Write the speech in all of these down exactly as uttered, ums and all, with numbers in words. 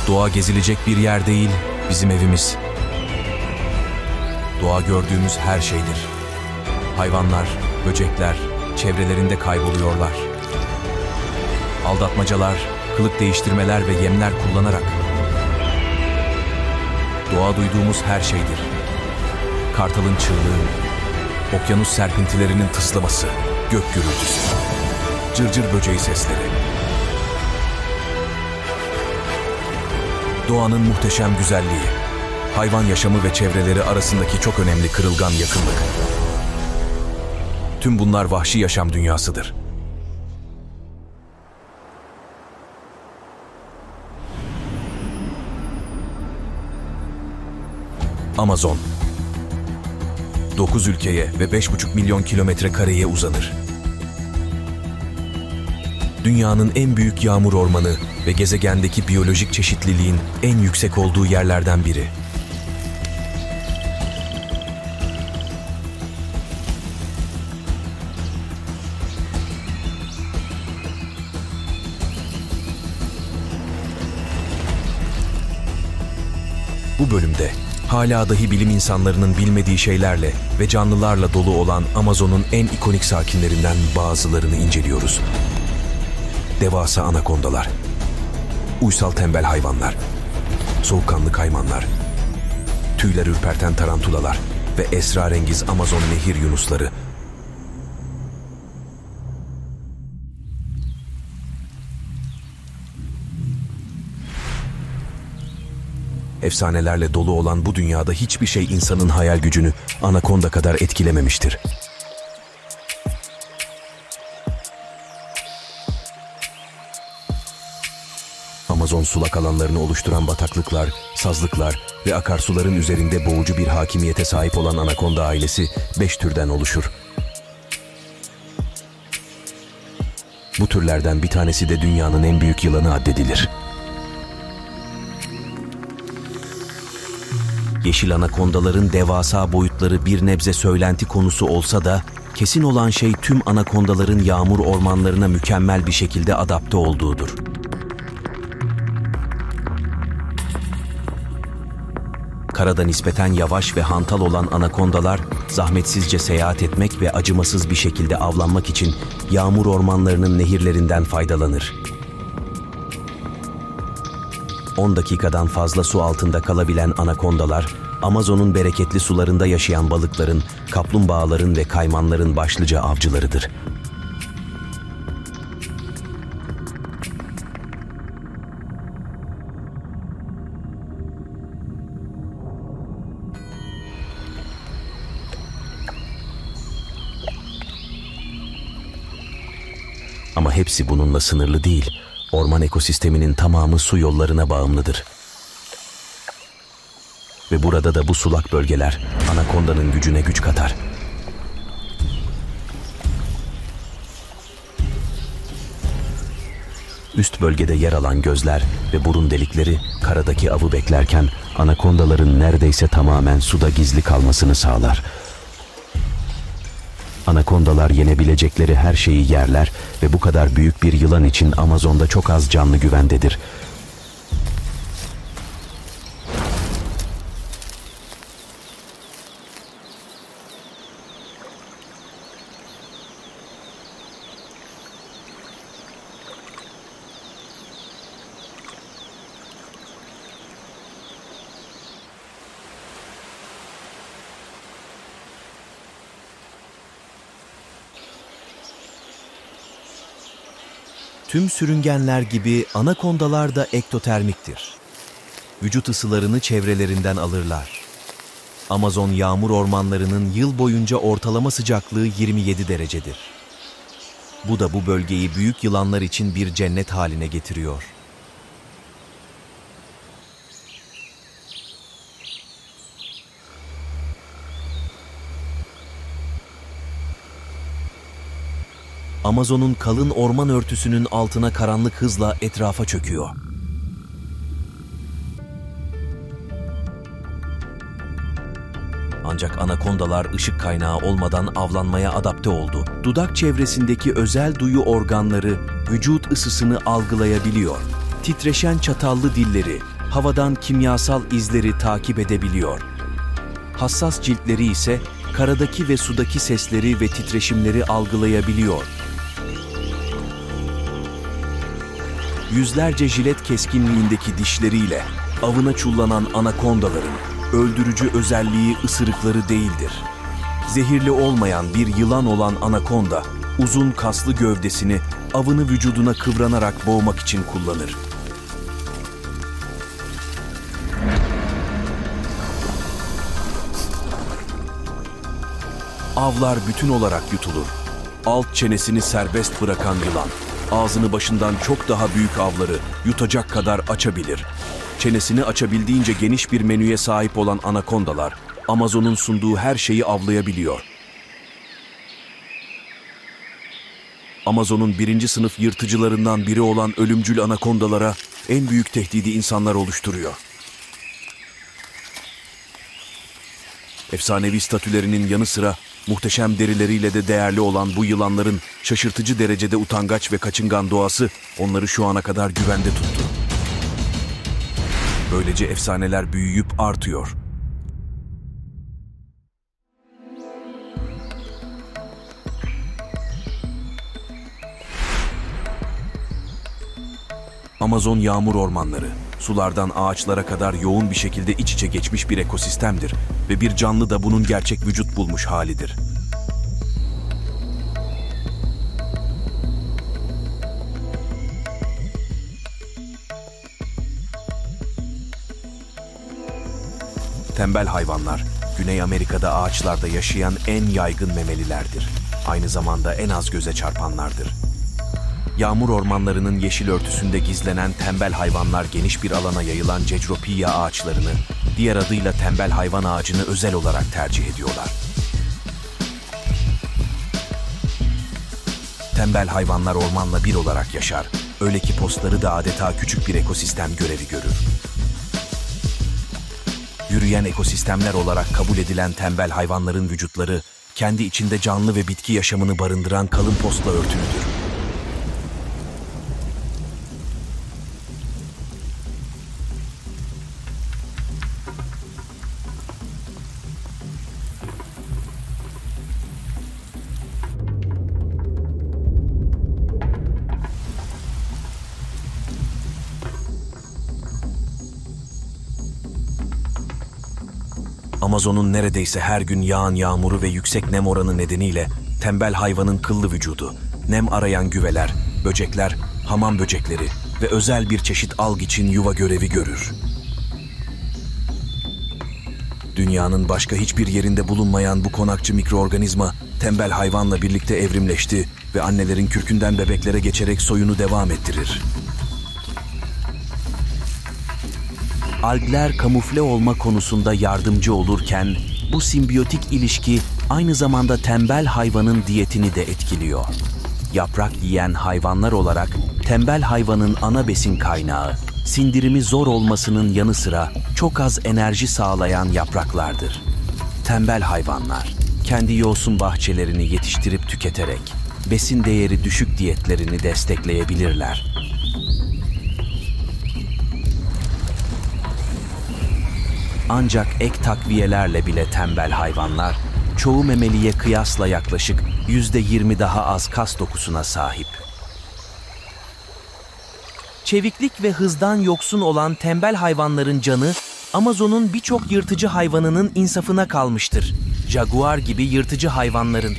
Doğa gezilecek bir yer değil, bizim evimiz. Doğa gördüğümüz her şeydir. Hayvanlar, böcekler çevrelerinde kayboluyorlar. Aldatmacalar, kılık değiştirmeler ve yemler kullanarak. Doğa duyduğumuz her şeydir. Kartalın çığlığı, okyanus serpintilerinin tıslaması, gök gürültüsü, cırcır böceği sesleri. Doğanın muhteşem güzelliği, hayvan yaşamı ve çevreleri arasındaki çok önemli kırılgan yakınlık. Tüm bunlar vahşi yaşam dünyasıdır. Amazon, dokuz ülkeye ve beş buçuk milyon kilometre kareye uzanır. Dünyanın en büyük yağmur ormanı ve gezegendeki biyolojik çeşitliliğin en yüksek olduğu yerlerden biri. Bu bölümde hala dahi bilim insanlarının bilmediği şeylerle ve canlılarla dolu olan Amazon'un en ikonik sakinlerinden bazılarını inceliyoruz. Devasa anakondalar, uysal tembel hayvanlar, soğukkanlı kaymanlar, tüyler ürperten tarantulalar ve esrarengiz Amazon nehir yunusları. Efsanelerle dolu olan bu dünyada hiçbir şey insanın hayal gücünü anakonda kadar etkilememiştir. Amazon sulak alanlarını oluşturan bataklıklar, sazlıklar ve akarsuların üzerinde boğucu bir hakimiyete sahip olan anakonda ailesi beş türden oluşur. Bu türlerden bir tanesi de dünyanın en büyük yılanı addedilir. Yeşil anakondaların devasa boyutları bir nebze söylenti konusu olsa da, kesin olan şey tüm anakondaların yağmur ormanlarına mükemmel bir şekilde adapte olduğudur. Karada nispeten yavaş ve hantal olan anakondalar, zahmetsizce seyahat etmek ve acımasız bir şekilde avlanmak için yağmur ormanlarının nehirlerinden faydalanır. on dakikadan fazla su altında kalabilen anakondalar, Amazon'un bereketli sularında yaşayan balıkların, kaplumbağaların ve kaymanların başlıca avcılarıdır. Ama hepsi bununla sınırlı değil. Orman ekosisteminin tamamı su yollarına bağımlıdır. Ve burada da bu sulak bölgeler anakondanın gücüne güç katar. Üst bölgede yer alan gözler ve burun delikleri karadaki avı beklerken anakondaların neredeyse tamamen suda gizli kalmasını sağlar. Anakondalar yenebilecekleri her şeyi yerler ve bu kadar büyük bir yılan için Amazon'da çok az canlı güvendedir. Tüm sürüngenler gibi anakondalar da ektotermiktir. Vücut ısılarını çevrelerinden alırlar. Amazon yağmur ormanlarının yıl boyunca ortalama sıcaklığı yirmi yedi derecedir. Bu da bu bölgeyi büyük yılanlar için bir cennet haline getiriyor. Amazon'un kalın orman örtüsünün altına karanlık hızla etrafa çöküyor. Ancak anakondalar ışık kaynağı olmadan avlanmaya adapte oldu. Dudak çevresindeki özel duyu organları vücut ısısını algılayabiliyor. Titreşen çatallı dilleri havadan kimyasal izleri takip edebiliyor. Hassas ciltleri ise karadaki ve sudaki sesleri ve titreşimleri algılayabiliyor. Yüzlerce jilet keskinliğindeki dişleriyle avına çullanan anakondaların öldürücü özelliği ısırıkları değildir. Zehirli olmayan bir yılan olan anakonda, uzun kaslı gövdesini avını vücuduna kıvranarak boğmak için kullanır. Avlar bütün olarak yutulur. Alt çenesini serbest bırakan yılan, ağzını başından çok daha büyük avları yutacak kadar açabilir. Çenesini açabildiğince geniş bir menüye sahip olan anakondalar, Amazon'un sunduğu her şeyi avlayabiliyor. Amazon'un birinci sınıf yırtıcılarından biri olan ölümcül anakondalara en büyük tehdidi insanlar oluşturuyor. Efsanevi statülerinin yanı sıra muhteşem derileriyle de değerli olan bu yılanların şaşırtıcı derecede utangaç ve kaçıngan doğası onları şu ana kadar güvende tuttu. Böylece efsaneler büyüyüp artıyor. Amazon yağmur ormanları, sulardan ağaçlara kadar yoğun bir şekilde iç içe geçmiş bir ekosistemdir ve bir canlı da bunun gerçek vücut bulmuş halidir. Tembel hayvanlar, Güney Amerika'da ağaçlarda yaşayan en yaygın memelilerdir. Aynı zamanda en az göze çarpanlardır. Yağmur ormanlarının yeşil örtüsünde gizlenen tembel hayvanlar geniş bir alana yayılan Cecropia ağaçlarını, diğer adıyla tembel hayvan ağacını özel olarak tercih ediyorlar. Tembel hayvanlar ormanla bir olarak yaşar, öyle ki postları da adeta küçük bir ekosistem görevi görür. Yürüyen ekosistemler olarak kabul edilen tembel hayvanların vücutları, kendi içinde canlı ve bitki yaşamını barındıran kalın postla örtülüdür. Amazon'un neredeyse her gün yağan yağmuru ve yüksek nem oranı nedeniyle tembel hayvanın kıllı vücudu, nem arayan güveler, böcekler, hamam böcekleri ve özel bir çeşit alg için yuva görevi görür. Dünyanın başka hiçbir yerinde bulunmayan bu konakçı mikroorganizma tembel hayvanla birlikte evrimleşti ve annelerin kürkünden bebeklere geçerek soyunu devam ettirir. Algler kamufle olma konusunda yardımcı olurken, bu simbiyotik ilişki aynı zamanda tembel hayvanın diyetini de etkiliyor. Yaprak yiyen hayvanlar olarak tembel hayvanın ana besin kaynağı, sindirimi zor olmasının yanı sıra çok az enerji sağlayan yapraklardır. Tembel hayvanlar, kendi yosun bahçelerini yetiştirip tüketerek, besin değeri düşük diyetlerini destekleyebilirler. Ancak ek takviyelerle bile tembel hayvanlar, çoğu memeliye kıyasla yaklaşık yüzde yirmi daha az kas dokusuna sahip. Çeviklik ve hızdan yoksun olan tembel hayvanların canı, Amazon'un birçok yırtıcı hayvanının insafına kalmıştır. Jaguar gibi yırtıcı hayvanların.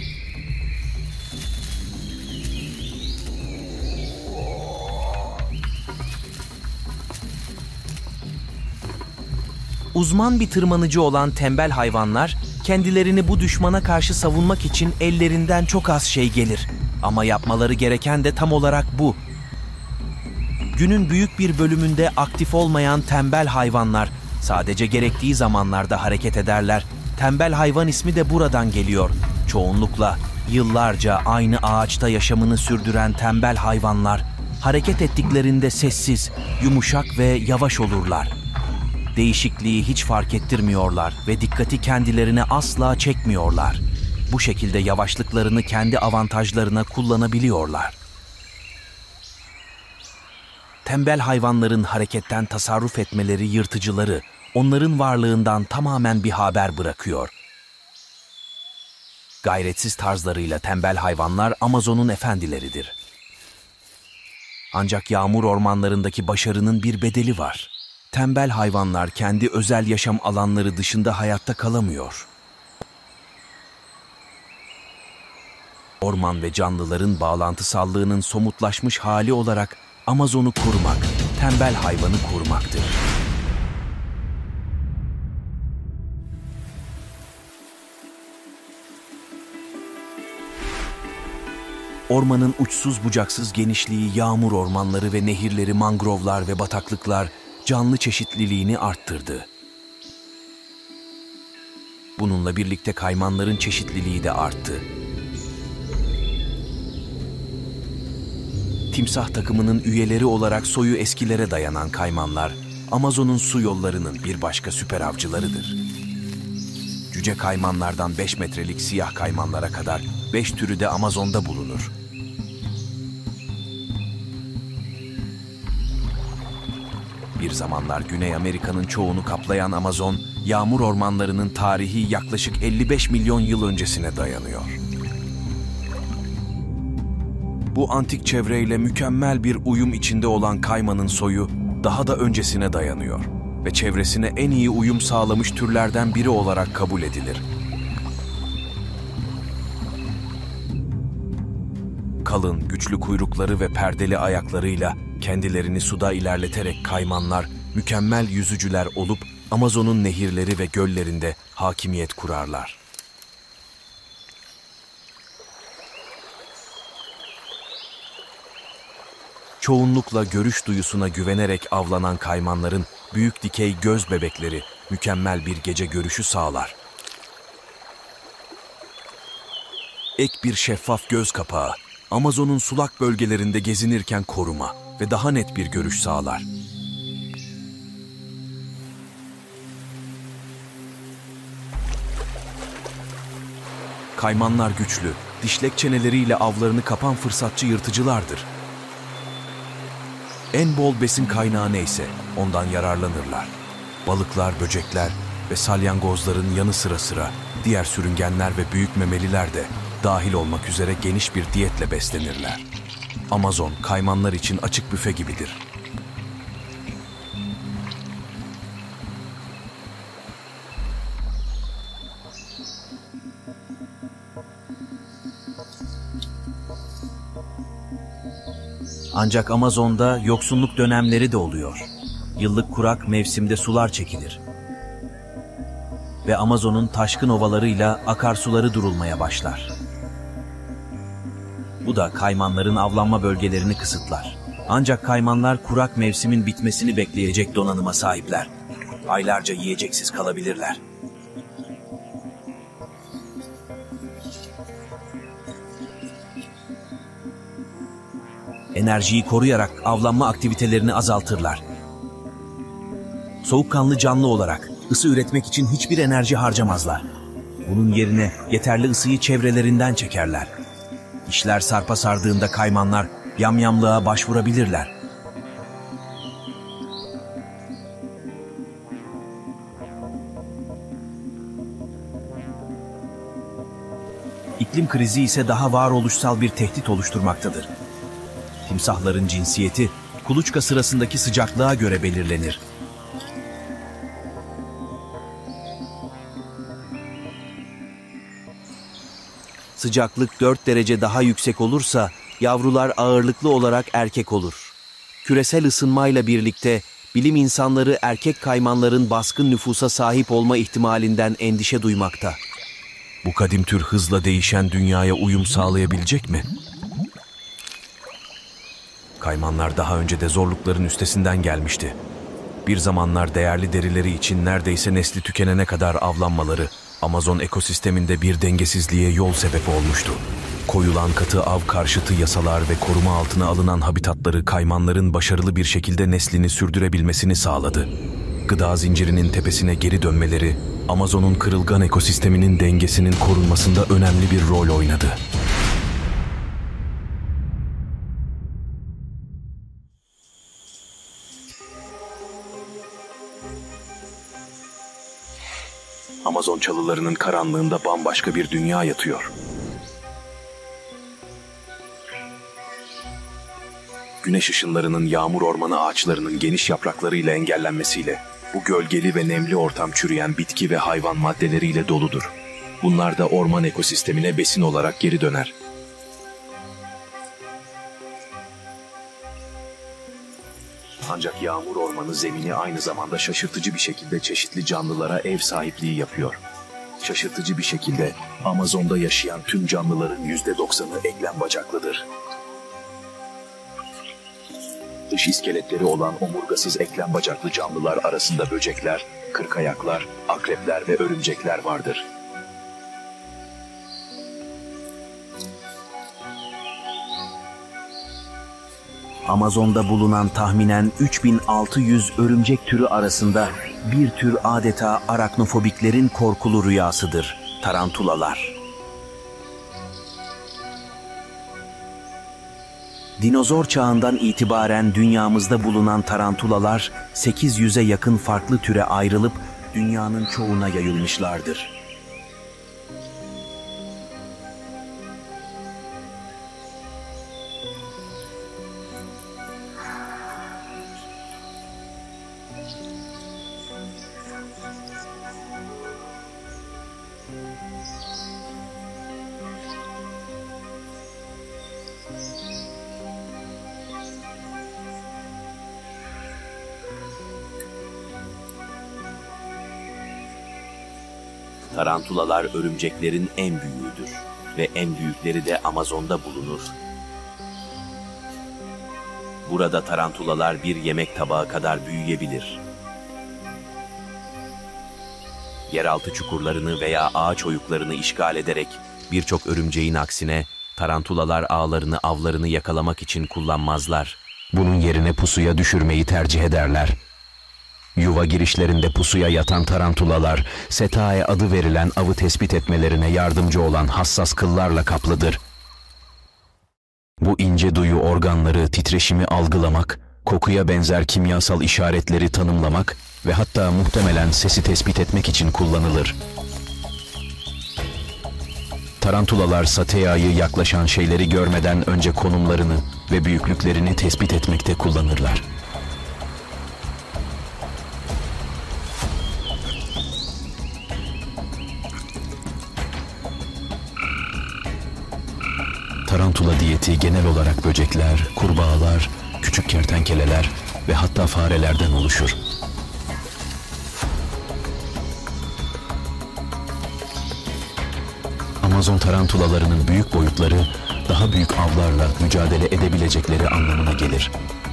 Uzman bir tırmanıcı olan tembel hayvanlar, kendilerini bu düşmana karşı savunmak için ellerinden çok az şey gelir. Ama yapmaları gereken de tam olarak bu. Günün büyük bir bölümünde aktif olmayan tembel hayvanlar, sadece gerektiği zamanlarda hareket ederler. Tembel hayvan ismi de buradan geliyor. Çoğunlukla yıllarca aynı ağaçta yaşamını sürdüren tembel hayvanlar, hareket ettiklerinde sessiz, yumuşak ve yavaş olurlar. Değişikliği hiç fark ettirmiyorlar ve dikkati kendilerine asla çekmiyorlar. Bu şekilde yavaşlıklarını kendi avantajlarına kullanabiliyorlar. tembel hayvanların hareketten tasarruf etmeleri yırtıcıları, onların varlığından tamamen bir haber bırakıyor. Gayretsiz tarzlarıyla tembel hayvanlar Amazon'un efendileridir. Ancak yağmur ormanlarındaki başarının bir bedeli var. Tembel hayvanlar kendi özel yaşam alanları dışında hayatta kalamıyor. Orman ve canlıların bağlantısallığının somutlaşmış hali olarak Amazon'u korumak, tembel hayvanı korumaktır. Ormanın uçsuz bucaksız genişliği, yağmur ormanları ve nehirleri, mangrovlar ve bataklıklar canlı çeşitliliğini arttırdı. Bununla birlikte kaymanların çeşitliliği de arttı. Timsah takımının üyeleri olarak soyu eskilere dayanan kaymanlar, Amazon'un su yollarının bir başka süper avcılarıdır. Cüce kaymanlardan beş metrelik siyah kaymanlara kadar beş türü de Amazon'da bulunur. Bir zamanlar Güney Amerika'nın çoğunu kaplayan Amazon, yağmur ormanlarının tarihi yaklaşık elli beş milyon yıl öncesine dayanıyor. Bu antik çevreyle mükemmel bir uyum içinde olan kaymanın soyu daha da öncesine dayanıyor ve çevresine en iyi uyum sağlamış türlerden biri olarak kabul edilir. Kalın, güçlü kuyrukları ve perdeli ayaklarıyla kendilerini suda ilerleterek kaymanlar mükemmel yüzücüler olup Amazon'un nehirleri ve göllerinde hakimiyet kurarlar. Çoğunlukla görüş duyusuna güvenerek avlanan kaymanların büyük dikey göz bebekleri mükemmel bir gece görüşü sağlar. Ek bir şeffaf göz kapağı, Amazon'un sulak bölgelerinde gezinirken koruma ve daha net bir görüş sağlar. Kaymanlar güçlü, dişlek çeneleriyle avlarını kapan fırsatçı yırtıcılardır. En bol besin kaynağı neyse ondan yararlanırlar. Balıklar, böcekler ve salyangozların yanı sıra sıra diğer sürüngenler ve büyük memeliler de dahil olmak üzere geniş bir diyetle beslenirler. Amazon, kaymanlar için açık büfe gibidir. Ancak Amazon'da yoksunluk dönemleri de oluyor. Yıllık kurak mevsimde sular çekilir. Ve Amazon'un taşkın ovalarıyla akarsuları durulmaya başlar. Bu da kaymanların avlanma bölgelerini kısıtlar. Ancak kaymanlar kurak mevsimin bitmesini bekleyecek donanıma sahipler. Aylarca yiyeceksiz kalabilirler. Enerjiyi koruyarak avlanma aktivitelerini azaltırlar. Soğukkanlı canlı olarak ısı üretmek için hiçbir enerji harcamazlar. Bunun yerine yeterli ısıyı çevrelerinden çekerler. İşler sarpa sardığında kaymanlar yamyamlığa başvurabilirler. İklim krizi ise daha varoluşsal bir tehdit oluşturmaktadır. Timsahların cinsiyeti kuluçka sırasındaki sıcaklığa göre belirlenir. Sıcaklık dört derece daha yüksek olursa yavrular ağırlıklı olarak erkek olur. Küresel ısınmayla birlikte bilim insanları erkek kaymanların baskın nüfusa sahip olma ihtimalinden endişe duymakta. Bu kadim tür hızla değişen dünyaya uyum sağlayabilecek mi? Kaymanlar daha önce de zorlukların üstesinden gelmişti. Bir zamanlar değerli derileri için neredeyse nesli tükenene kadar avlanmaları, Amazon ekosisteminde bir dengesizliğe yol sebebi olmuştu. Koyulan katı av karşıtı yasalar ve koruma altına alınan habitatları kaymanların başarılı bir şekilde neslini sürdürebilmesini sağladı. Gıda zincirinin tepesine geri dönmeleri, Amazon'un kırılgan ekosisteminin dengesinin korunmasında önemli bir rol oynadı. Amazon çalılarının karanlığında bambaşka bir dünya yatıyor. Güneş ışınlarının yağmur ormanı ağaçlarının geniş yapraklarıyla engellenmesiyle bu gölgeli ve nemli ortam çürüyen bitki ve hayvan maddeleriyle doludur. Bunlar da orman ekosistemine besin olarak geri döner. Ancak yağmur ormanı zemini aynı zamanda şaşırtıcı bir şekilde çeşitli canlılara ev sahipliği yapıyor. Şaşırtıcı bir şekilde Amazon'da yaşayan tüm canlıların yüzde doksanı eklem bacaklıdır. Dış iskeletleri olan omurgasız eklem bacaklı canlılar arasında böcekler, kırkayaklar, akrepler ve örümcekler vardır. Amazon'da bulunan tahminen üç bin altı yüz örümcek türü arasında bir tür adeta araknofobiklerin korkulu rüyasıdır: tarantulalar. Dinozor çağından itibaren dünyamızda bulunan tarantulalar sekiz yüze yakın farklı türe ayrılıp dünyanın çoğuna yayılmışlardır. Tarantulalar örümceklerin en büyüğüdür ve en büyükleri de Amazon'da bulunur. Burada tarantulalar bir yemek tabağı kadar büyüyebilir. Yeraltı çukurlarını veya ağaç oyuklarını işgal ederek birçok örümceğin aksine tarantulalar ağlarını avlarını yakalamak için kullanmazlar. Bunun yerine pusuya düşürmeyi tercih ederler. Yuva girişlerinde pusuya yatan tarantulalar, setae adı verilen avı tespit etmelerine yardımcı olan hassas kıllarla kaplıdır. Bu ince duyu organları titreşimi algılamak, kokuya benzer kimyasal işaretleri tanımlamak ve hatta muhtemelen sesi tespit etmek için kullanılır. Tarantulalar sateayı yaklaşan şeyleri görmeden önce konumlarını ve büyüklüklerini tespit etmekte kullanırlar. Tarantula diyeti genel olarak böcekler, kurbağalar, küçük kertenkeleler ve hatta farelerden oluşur. Amazon tarantulalarının büyük boyutları daha büyük avlarla mücadele edebilecekleri anlamına gelir.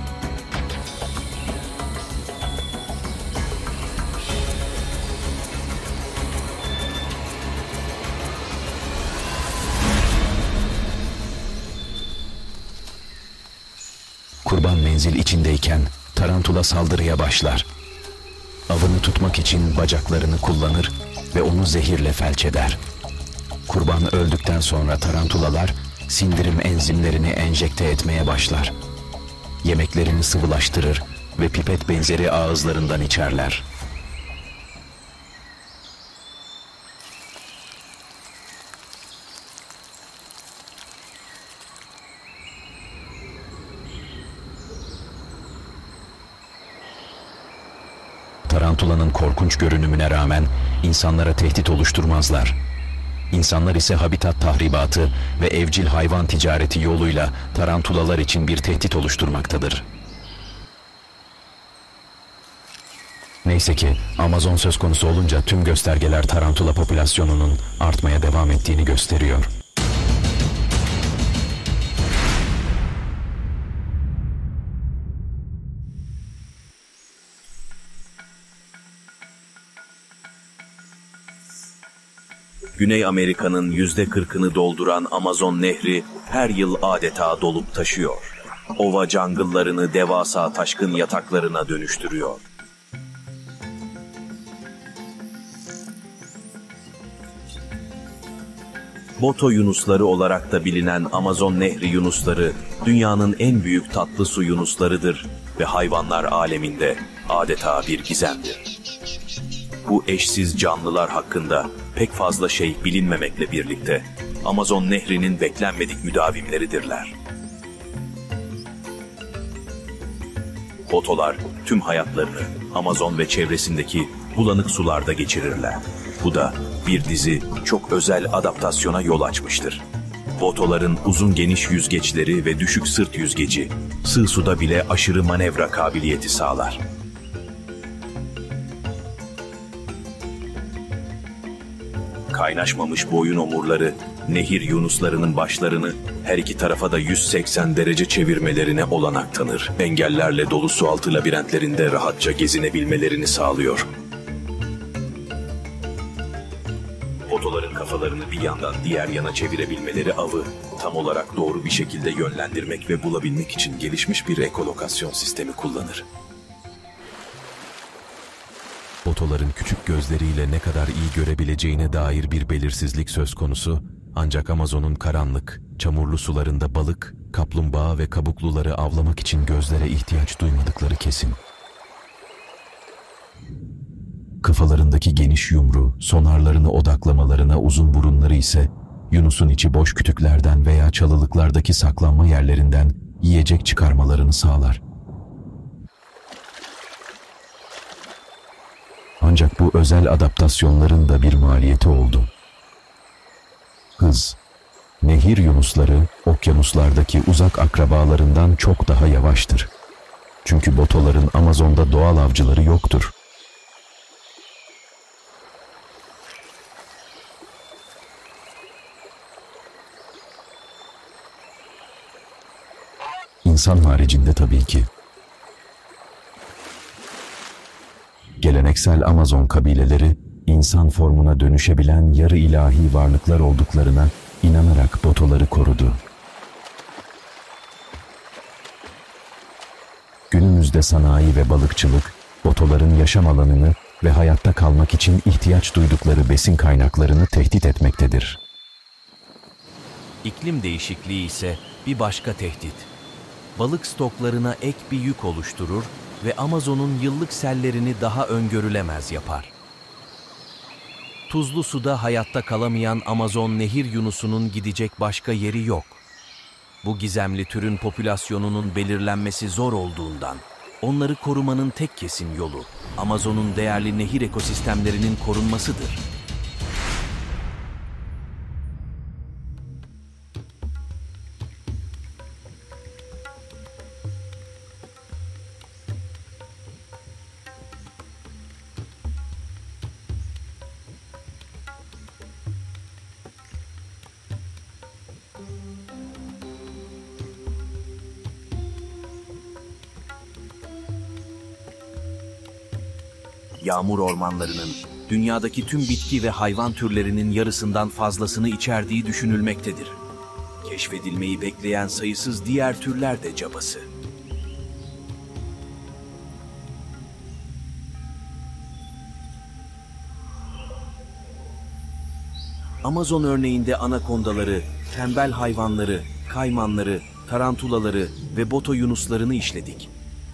Kurban menzil içindeyken tarantula saldırıya başlar. Avını tutmak için bacaklarını kullanır ve onu zehirle felç eder. Kurban öldükten sonra tarantulalar sindirim enzimlerini enjekte etmeye başlar. Yemeklerini sıvılaştırır ve pipet benzeri ağızlarından içerler. Tarantulanın korkunç görünümüne rağmen insanlara tehdit oluşturmazlar. İnsanlar ise habitat tahribatı ve evcil hayvan ticareti yoluyla tarantulalar için bir tehdit oluşturmaktadır. Neyse ki Amazon söz konusu olunca tüm göstergeler tarantula popülasyonunun artmaya devam ettiğini gösteriyor. Güney Amerika'nın yüzde kırkını dolduran Amazon Nehri her yıl adeta dolup taşıyor. Ova jungle'larını devasa taşkın yataklarına dönüştürüyor. Boto yunusları olarak da bilinen Amazon Nehri yunusları dünyanın en büyük tatlı su yunuslarıdır ve hayvanlar aleminde adeta bir gizemdir. Bu eşsiz canlılar hakkında pek fazla şey bilinmemekle birlikte Amazon Nehri'nin beklenmedik müdavimleridirler. Botolar tüm hayatlarını Amazon ve çevresindeki bulanık sularda geçirirler. Bu da bir dizi çok özel adaptasyona yol açmıştır. Botoların uzun geniş yüzgeçleri ve düşük sırt yüzgeci, sığ suda bile aşırı manevra kabiliyeti sağlar. Kaynaşmamış boyun omurları, nehir yunuslarının başlarını her iki tarafa da yüz seksen derece çevirmelerine olanak tanır. Engellerle dolu sualtı labirentlerinde rahatça gezinebilmelerini sağlıyor. Botoların kafalarını bir yandan diğer yana çevirebilmeleri avı tam olarak doğru bir şekilde yönlendirmek ve bulabilmek için gelişmiş bir ekolokasyon sistemi kullanır. Botoların küçük gözleriyle ne kadar iyi görebileceğine dair bir belirsizlik söz konusu, ancak Amazon'un karanlık, çamurlu sularında balık, kaplumbağa ve kabukluları avlamak için gözlere ihtiyaç duymadıkları kesin. Kafalarındaki geniş yumru, sonarlarını odaklamalarına, uzun burunları ise Yunus'un içi boş kütüklerden veya çalılıklardaki saklanma yerlerinden yiyecek çıkarmalarını sağlar. Ancak bu özel adaptasyonların da bir maliyeti oldu. Hız. Nehir yunusları, okyanuslardaki uzak akrabalarından çok daha yavaştır. Çünkü botoların Amazon'da doğal avcıları yoktur. İnsan haricinde tabii ki. Geleneksel Amazon kabileleri, insan formuna dönüşebilen yarı ilahi varlıklar olduklarına inanarak botoları korudu. Günümüzde sanayi ve balıkçılık, botoların yaşam alanını ve hayatta kalmak için ihtiyaç duydukları besin kaynaklarını tehdit etmektedir. İklim değişikliği ise bir başka tehdit. Balık stoklarına ek bir yük oluşturur ve Amazon'un yıllık sellerini daha öngörülemez yapar. Tuzlu suda hayatta kalamayan Amazon nehir yunusunun gidecek başka yeri yok. Bu gizemli türün popülasyonunun belirlenmesi zor olduğundan, onları korumanın tek kesin yolu, Amazon'un değerli nehir ekosistemlerinin korunmasıdır. Yağmur ormanlarının dünyadaki tüm bitki ve hayvan türlerinin yarısından fazlasını içerdiği düşünülmektedir. Keşfedilmeyi bekleyen sayısız diğer türler de cabası. Amazon örneğinde anakondaları, tembel hayvanları, kaymanları, tarantulaları ve boto yunuslarını işledik.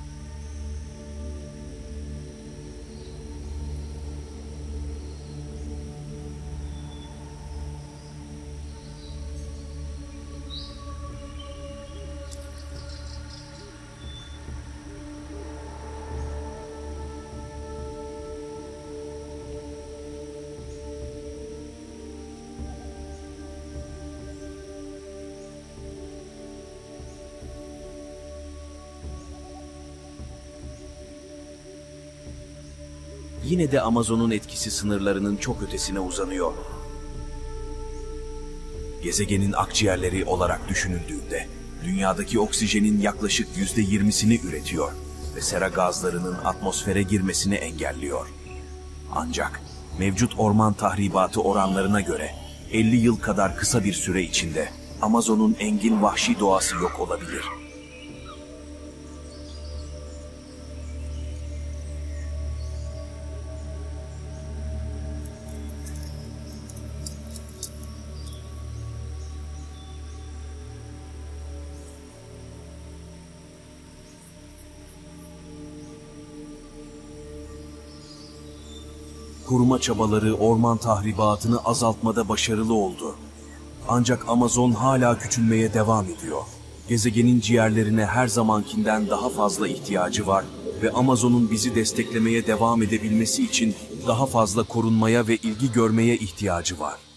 Yine de Amazon'un etkisi sınırlarının çok ötesine uzanıyor. Gezegenin akciğerleri olarak düşünüldüğünde, dünyadaki oksijenin yaklaşık yüzde yirmisini üretiyor ve sera gazlarının atmosfere girmesini engelliyor. Ancak mevcut orman tahribatı oranlarına göre elli yıl kadar kısa bir süre içinde Amazon'un engin vahşi doğası yok olabilir. koruma çabaları orman tahribatını azaltmada başarılı oldu. Ancak Amazon hala küçülmeye devam ediyor. Gezegenin ciğerlerine her zamankinden daha fazla ihtiyacı var ve Amazon'un bizi desteklemeye devam edebilmesi için daha fazla korunmaya ve ilgi görmeye ihtiyacı var.